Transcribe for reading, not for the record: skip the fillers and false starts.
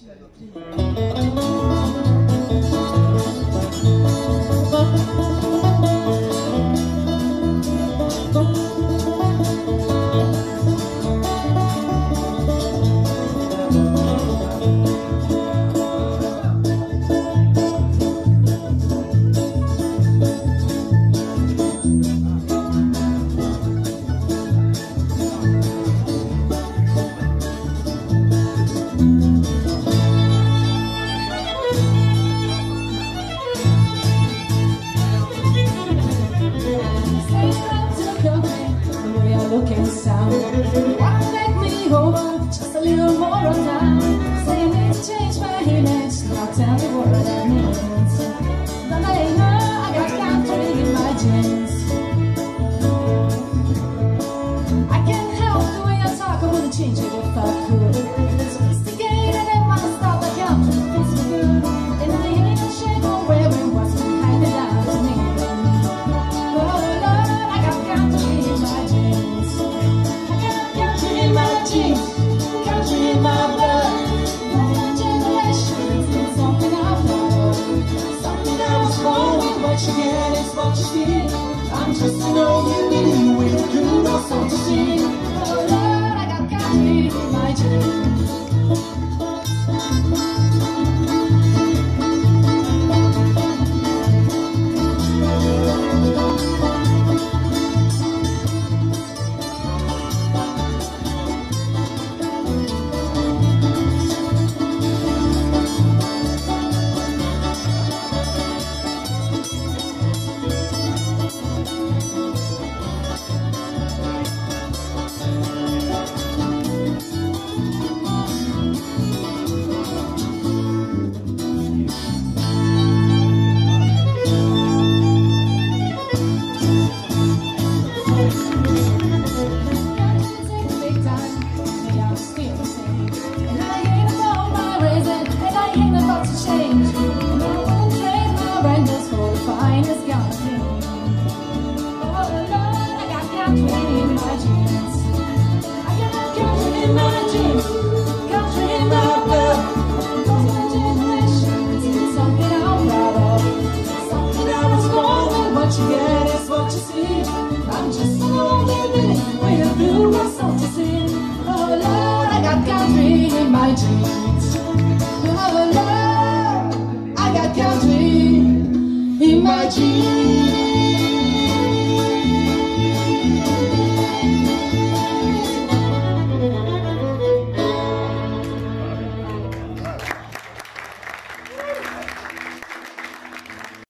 Just a little more of time. Say you need to change my image. Now tell me what that means. But I know I got country in my jeans. I can't help the way I talk. I wouldn't change it if I could. Sophisticated in my style, the country feels so good. And I ain't ashamed of wearing what's been handed down to me. Oh Lord, I got country in my jeans. I got country in my jeans. In my blood, my generations is something I've known. Something I was born with, what you get is what you see. I'm just an old human with a good or so to see. Oh Lord, I got country in my jeans.